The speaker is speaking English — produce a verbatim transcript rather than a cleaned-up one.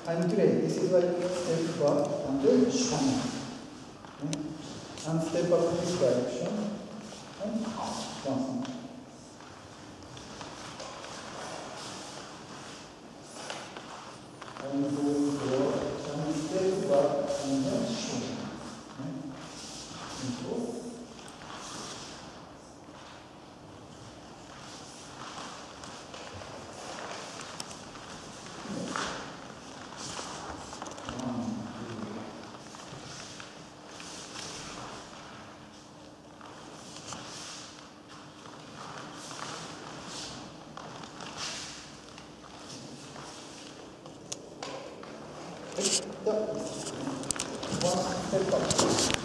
I'm great. This is like step back and then shun. Okay? And step back in this direction. And once more. And go forward. And step back and then shun. Okay? And go. One step up.